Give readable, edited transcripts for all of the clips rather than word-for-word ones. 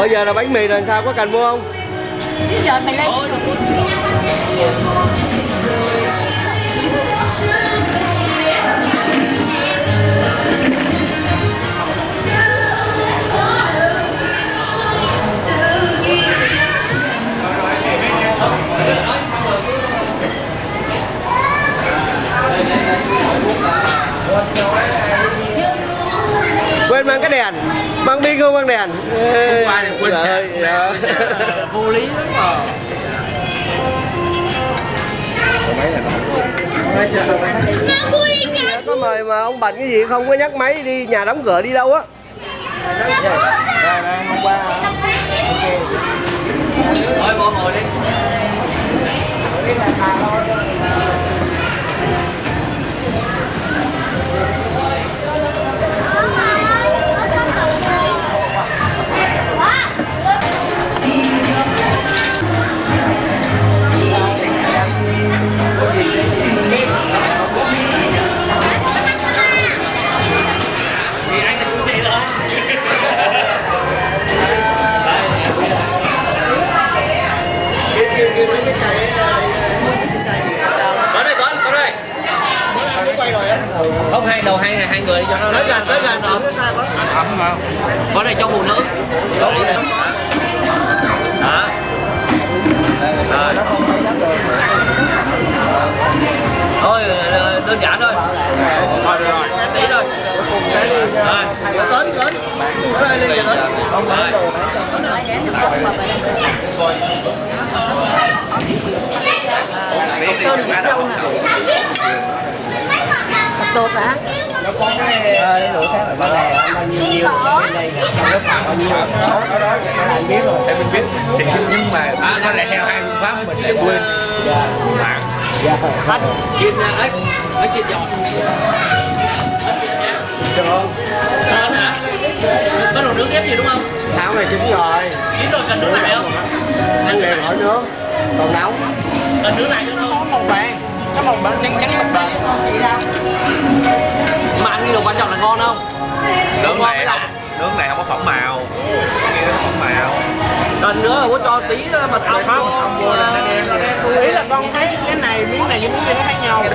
Bữa giờ là bánh mì là sao, có cần mua không? Chứ giờ mày lên. Quên mang cái đèn, mang pin không mang đèn. Hôm qua thì quên sạc, vô lý lắm rồi. Có mời mà ông bận cái gì không có nhắc máy đi, nhà đóng cửa đi đâu á. Hôm qua. Thôi vô ngồi đi. Không, hai đầu hai người cho nó tới gần rồi. Ấm mà. Có đây cho phụ nữ. Đó. Rồi. Thôi đơn giản thôi. Rồi. Tí thôi. Rồi. Tính. Có đây lên rồi. Không rồi. Sơn dễ đâu nè. Tốt hả? Nó có cái lửa khác là bao nhiêu trong cái phòng bao nhiêu đó anh biết rồi, em biết thì nhưng mà nó lại theo hai phương pháp mình lại quên bạn chiên ếch chiên giòn được hả? Có đồ nướng ghép gì đúng không? Thảo này chín rồi. Chín rồi, cần nướng lại không? Ăn liền hỏi nướng còn nấu. Cần nướng lại nữa không? Màu vàng, cái màu vàng trắng màu vàng. Mà ăn cái đồ quan trọng là ngon không? Nướng này không có phẩm màu. Không phẩm màu. Cần nữa là có cho tí mật ong không? Ý là con thấy cái này miếng này với miếng kia nó khác nhau.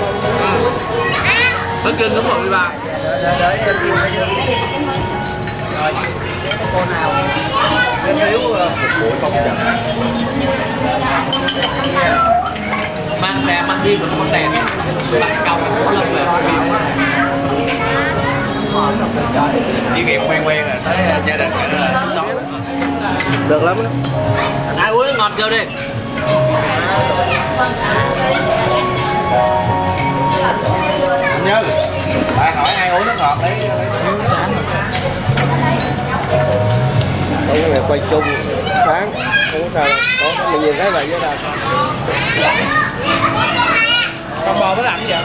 Nó kinh đúng rồi bà. Đợi em kêu phải rồi. Cô nào cái thiếu một buổi không chậm. Mang đi mà không mang đèn. Bạn cầu có lần về. Chỉ nghiệp quen là tới gia đình cái đó là sống. Được lắm á. Ai uống ngọt vô đi. Như bạn hỏi ai uống nước ngọt đấy. Có cái này quay chung sáng không có sao đâu. Có mình nhìn thấy vậy với đâu. Con bò mới làm gì vậy?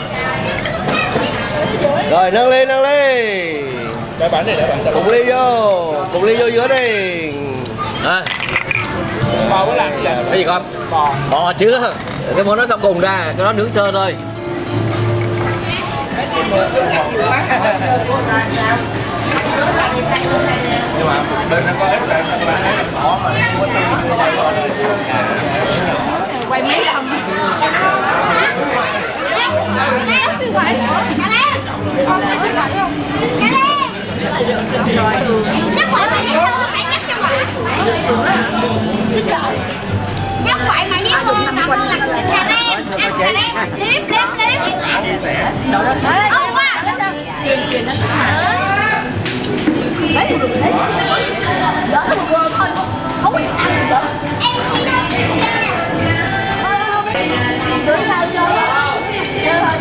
Rồi nâng ly. Để bạn đi, Cùng ly vô giữa đi. À. Bò mới làm gì vậy? Cái gì con? Bò chứ. Cái món nó sau cùng ra, cho nó nướng sơ thôi. Nhưng mà bên nó có ít lại bỏ mà Quay mấy lần. Siêu thoại. Nhắc quậy mà dễ thương, hãy nhắc siêu thoại. Xin lỗi. Nhắc quậy mà dễ thương, cầm là cà rem, ăn cà rem, liếm. Không quá. Đấy, đỡ nó một người thôi, không biết ăn được. Em không được sao chơi thôi.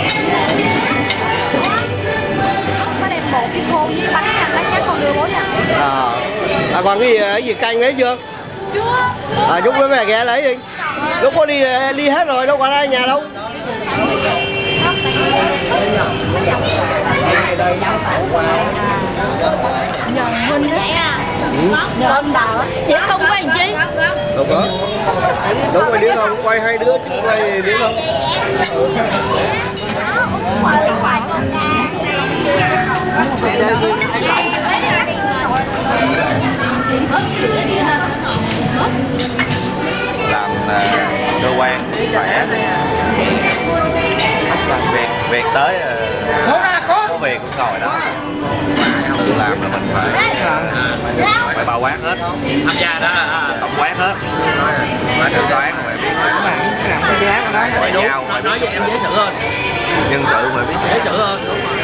Có đem bột cái khô với bánh chắc con đưa bố nha. Còn cái gì canh ấy chưa? Chưa. Lúc với mẹ ghé lấy đi. Lúc có đi hết rồi, đâu còn ai nhà đâu. Nhờ Minh đấy. Lên đầu á. Chị không có anh chi? Đâu có. Đúng rồi, đứa không quay hai đứa chứ quay đứa không. làm cơ quan phải việc tới có việc cũng ngồi đó, không làm là mình phải bao quát hết, tham gia đó là tổng quát hết, phải thanh toán phải biết làm cái giá của nó ngoại giao, nói về em dễ xử hơn, nhân sự phải biết dễ xử hơn.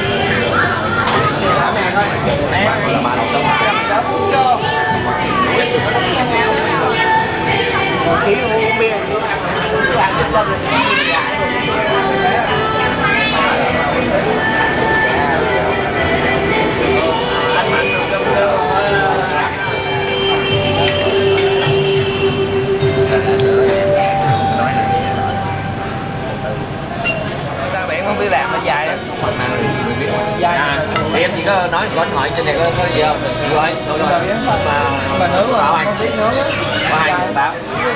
Sao bạn không đi làm nó dài á? Dài. Thì em chỉ có nói gọi điện thoại trên này có gì không? Rồi, mà nướng rồi, không biết nướng á. Có hai người báo.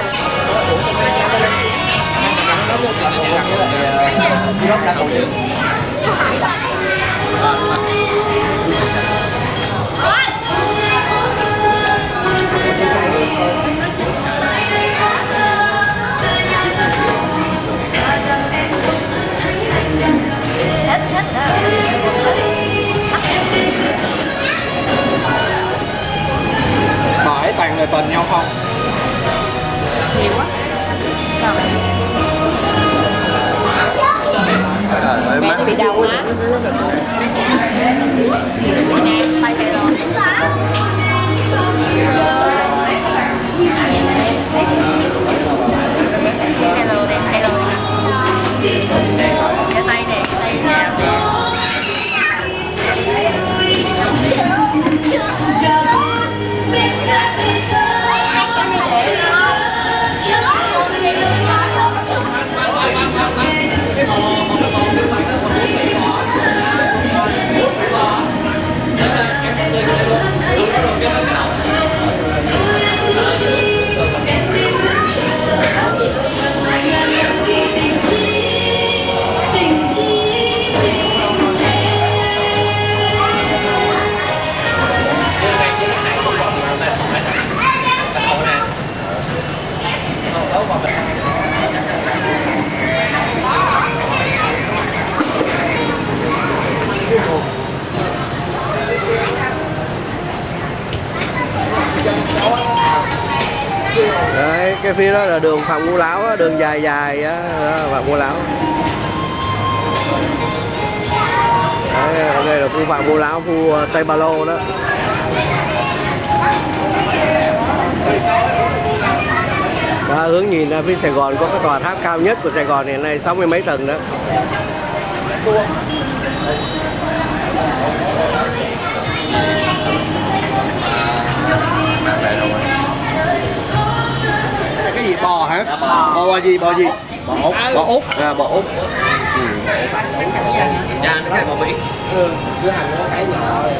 Hỏi toàn người tuần nhau không? Nhiều quá. Mẹ bị đau má. Nè, tay này rồi. Hello đây, hello. Cái tay này, cái tay nào nè. Đấy, cái phía đó là đường Phạm Ngũ Lão á, đường dài dài á, Phạm Ngũ Lão. Đấy, đây là khu Phạm Ngũ Lão, khu Tây Ba Lô đó. Đó, hướng nhìn ra phía Sài Gòn có cái tòa tháp cao nhất của Sài Gòn hiện nay 60 mấy tầng đó. Cái gì bò hả? Bò gì? Bò gì? Bò Úc. Bò Úc. À, bò Úc. Dạ, nó cái bò Mỹ. Cứ hành nó cái nhỏ rồi.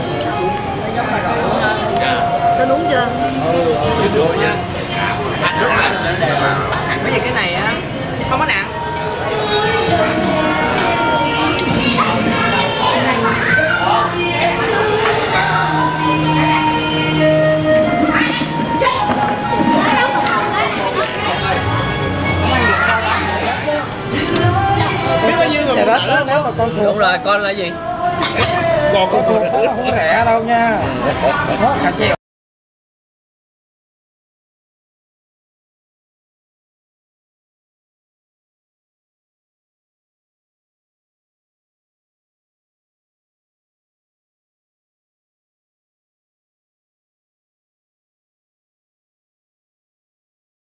Sao đúng chưa? Chưa được nha. Hành rất là hành mấy cái này á không có nặng. Biết bao nhiêu người đó nếu mà con Đúng rồi, con là gì? con không rẻ đâu nha. Nó cà chèo.